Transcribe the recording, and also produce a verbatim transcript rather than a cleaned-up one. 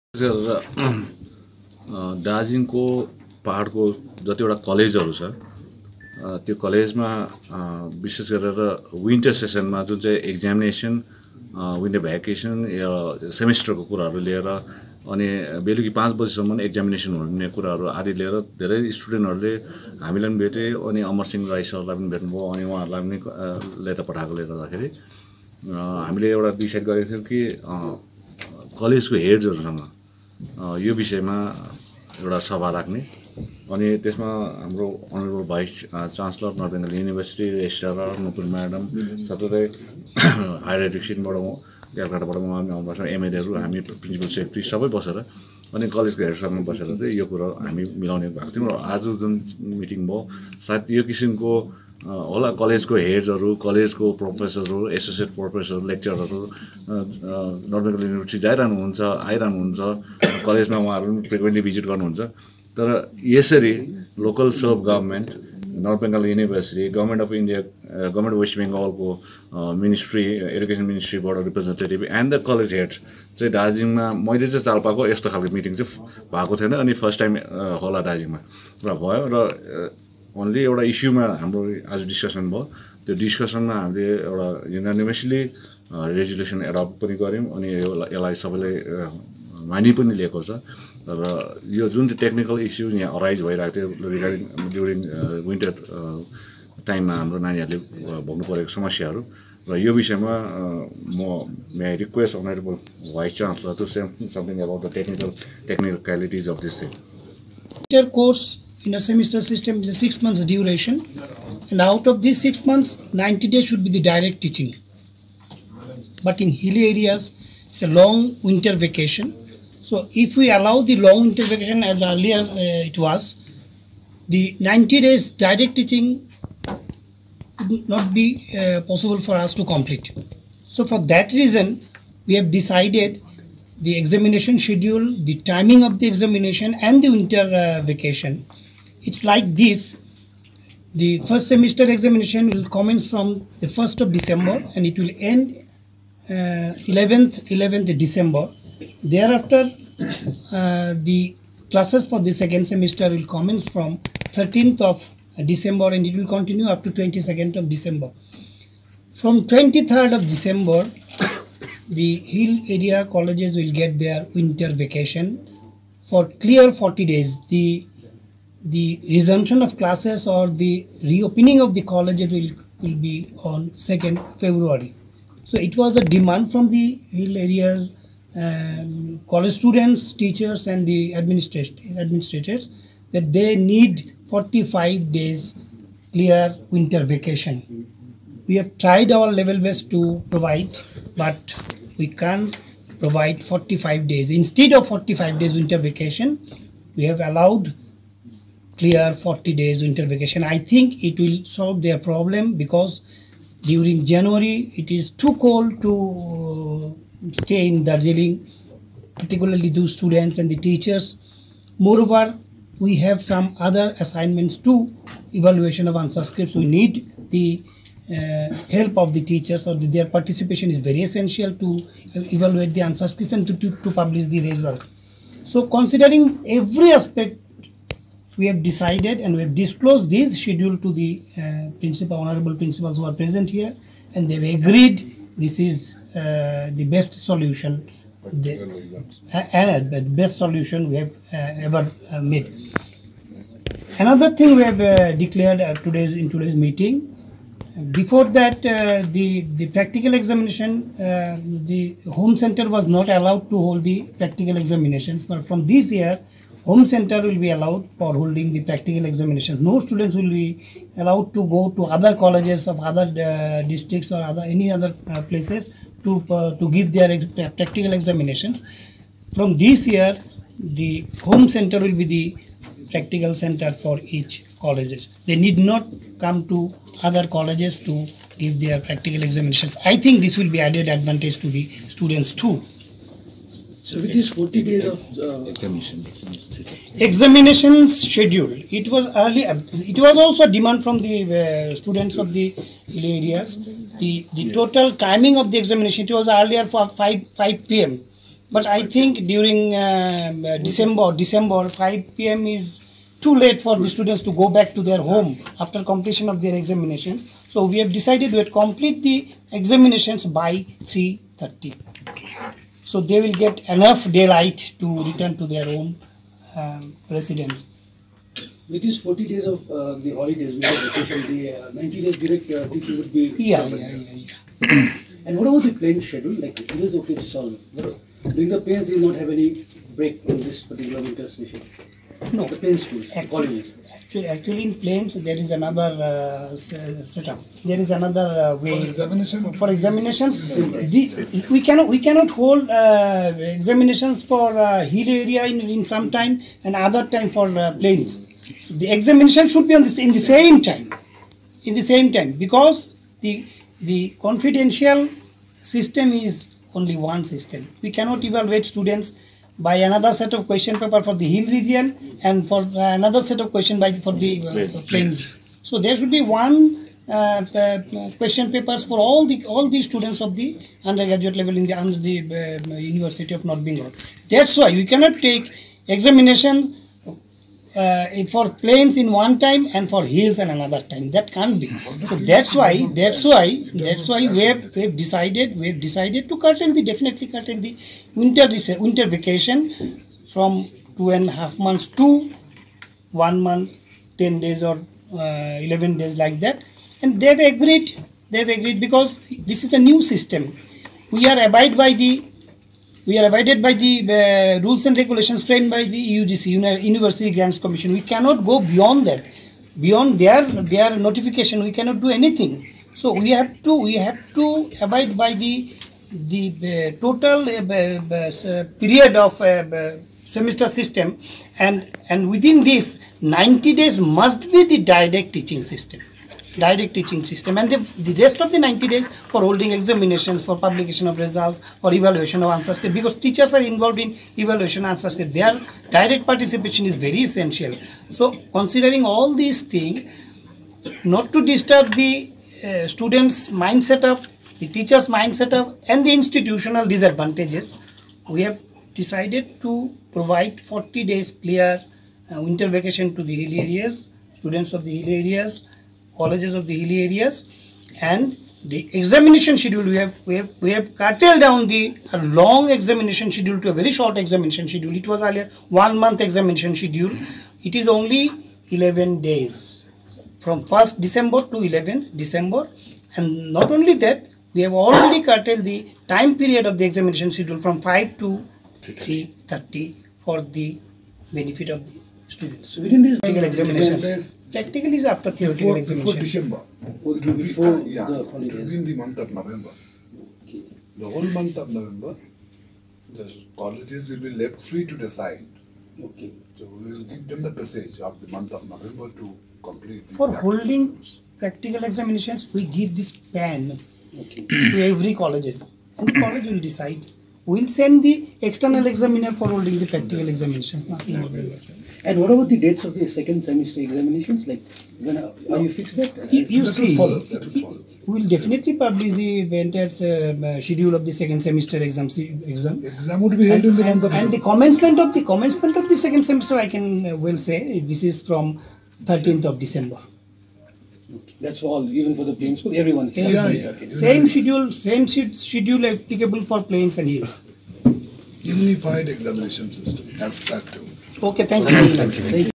दार्जिलिङको पहाडको जतिवटा कलेजहरू छ त्यो कलेजमा विशेष गरेर विन्टर सेसनमा जुन चाहिँ एक्जामिनेसन विन्टर भ्याकेसन सेमिस्टरको कुराहरू लिएर अनि बेलुकी पाँच बजीसम्म एक्जामिनेसन हुने कुराहरू आदि लिएर धेरै स्टुडेन्टहरूले हामीलाई पनि भेटे अनि अमरसिंह राई सरलाई पनि भेट्नुभयो अनि उहाँहरूलाई पनि लेटर पठाएकोले गर्दाखेरि हामीले एउटा डिसाइड गरेको थियौँ कि कलेजको हेड्सहरूसँग यो विषयमा एउटा सभा राख्ने अनि त्यसमा हाम्रो honourable vice chancellor North Bengal University registrar Nupur madam साथै हायर एजुकेसनबाट क्यालकाटाबाट उहाँले आउनुभएको छ एमएलएहरू हामी प्रिन्सिपल सेक्रेटरी सबै बसेर अनि कलेजको हेडसँग बसेर चाहिँ यो कुरा हामी मिलाउने भएको थियौँ र आज जुन मिटिङ भयो सायद यो किसिमको होला कलेजको हेड्सहरू कलेजको प्रोफेसरहरू एसोसिएट प्रोफेसर लेक्चरहरू नर्थ बेङ्गल युनिभर्सिटी जाइरहनुहुन्छ आइरहनुहुन्छ कलेजमा उहाँहरू पनि फ्रिक्वेन्टली भिजिट गर्नुहुन्छ तर यसरी local self government North Bengal University government of India government West बेङ्गलको मिनिस्ट्री एडुकेसन मिनिस्ट्रीबाट representative and the college heads चाहिँ दार्जिलिङमा मैले चाहिँ चाल पाएको यस्तो खालको मिटिङ चाहिँ भएको थिएन अनि फर्स्ट टाइम होला दार्जिलिङमा र भयो र ओन्ली एउटा इस्युमा हाम्रो आज डिस्कसन भयो त्यो डिस्कसनमा हामीले एउटा युनानिमसली रेजुलेसन एडप्ट पनि गऱ्यौँ अनि यसलाई सबैले मानि पनि लिएको छ र यो जुन चाहिँ टेक्निकल इस्यु यहाँ अराइज भइरहेको थियो रिगार्डिङ ड्युरिङ विन्टर टाइममा हाम्रो नानीहरूले भोग्नु परेको समस्याहरू र यो विषयमा म may I request honourable vice chancellor to say something about the technical technicalities of this thing Inter course in a semester system is a six months duration, and out of these six months, ninety days should be the direct teaching. But in hilly areas, it's a long winter vacation. So if we allow the long winter vacation as earlier uh, it was, the ninety days direct teaching would not be uh, possible for us to complete. So for that reason, we have decided the examination schedule, the timing of the examination and the winter uh, vacation. It's like this. The first semester examination will commence from the first of December and it will end uh, eleventh December. Thereafter, uh, the classes for the second semester will commence from thirteenth of December and it will continue up to twenty-second of December. From twenty-third of December, the hill area colleges will get their winter vacation for clear forty days. The the resumption of classes or the reopening of the colleges will, will be on second February. So it was a demand from the hill areas, um, college students, teachers and the administrators that they need forty-five days clear winter vacation. We have tried our level best to provide, but we can't provide forty-five days. Instead of forty-five days winter vacation, we have allowed clear forty days winter vacation. I think it will solve their problem because during January it is too cold to stay in Darjeeling, particularly those students and the teachers. Moreover, we have some other assignments too, evaluation of answer scripts. We need the uh, help of the teachers, or the, their participation is very essential to evaluate the answer scripts and to, to, to publish the result. So considering every aspect, we have decided and we have disclosed this schedule to the uh, principal, honorable principals who are present here, and they have agreed this is uh, the best solution, the, uh, the best solution we have uh, ever uh, made. Another thing we have uh, declared uh, today's in today's meeting. Before that, uh, the the practical examination, uh, the home center was not allowed to hold the practical examinations, but from this year, home center will be allowed for holding the practical examinations. No students will be allowed to go to other colleges of other uh, districts or other any other uh, places to uh, to give their ex practical examinations. From this year, the home center will be the practical center for each colleges. They need not come to other colleges to give their practical examinations. I think this will be added advantage to the students too. So with this forty days of uh, examination examinations schedule, it was early. It was also a demand from the uh, students of the hill areas. The the total timing of the examination, it was earlier for five p m But I think during uh, December, December five P M is too late for the students to go back to their home after completion of their examinations. So we have decided to complete the examinations by three thirty. So they will get enough daylight to return to their own um, residence. With these forty days of uh, the holidays, we have vacation, the uh, ninety days direct uh, teaching would be. Yeah, yeah, yeah, yeah. And what about the plane schedule? Like, it is okay to solve. But during the planes, they will not have any break in this particular winter session. No, The plane schools, the actually, colleges. actually, actually in planes there is another uh, s- setup. There is another uh, way. For examination? For examinations, the, we cannot we cannot hold uh, examinations for uh, hill area in, in some time and other time for uh, plains. So the examination should be on this in the same time, in the same time, because the the confidential system is only one system. We cannot evaluate students by another set of question paper for the hill region and for uh, another set of question by for the uh, plains. So there should be one uh, uh, question papers for all the all the students of the undergraduate level in the under the uh, University of North Bengal. That's why we cannot take examinations uh, for plains in one time and for hills and another time. That can't be. So that's why that's why that's why we have, we have decided we have decided to curtail the definitely curtail the winter winter vacation from two and a half months to one month, ten days or uh, eleven days like that. And they've agreed. They've agreed because this is a new system. We are abide by the we are abided by the uh, rules and regulations framed by the U G C, Uni- University Grants Commission. We cannot go beyond that. Beyond their their notification, we cannot do anything. So we have to we have to abide by the the uh, total uh, uh, period of uh, semester system, and and within this ninety days must be the direct teaching system. Direct teaching system, and the, the rest of the ninety days for holding examinations, for publication of results, for evaluation of answers, because teachers are involved in evaluation answers. Their direct participation is very essential. So considering all these things, not to disturb the uh, students' mindset of the teachers' mindset of and the institutional disadvantages, we have decided to provide forty days clear uh, winter vacation to the hill areas, students of the hill areas, colleges of the hilly areas, and the examination schedule we have we have we have curtailed down the a long examination schedule to a very short examination schedule. It was earlier one month examination schedule. It is only eleven days from first December to eleventh December, and not only that, we have already curtailed the time period of the examination schedule from five to three thirty for the benefit of the students. So within this Practical examinations. days Practical is after theoretical before, before examination. December. would It be will be, before yeah, the it will be holidays. in the month of November. Okay. The whole month of November, the colleges will be left free to decide. Okay. So we will give them the passage of the month of November to complete the For practical holding exams. practical examinations, we give this pen Okay. to every colleges, and the college will decide. We'll send the external examiner for holding the practical examinations, nothing more than that. And what about the dates of the second semester examinations? Like, when are, are you fixed that? You, you That see, will follow. That will follow. we'll definitely publish the entire uh, schedule of the second semester exam. exam. Exam would be held And, in the month and, of and the November. commencement of the commencement of the second semester, I can uh, well say this is from thirteenth of December. Okay. That's all, even for the plain school, everyone. Yeah, yeah, Okay. yeah. Same schedule, same sche- schedule applicable for plains and hills. Unified examination system as that too. Okay, thank you very much. Thank you.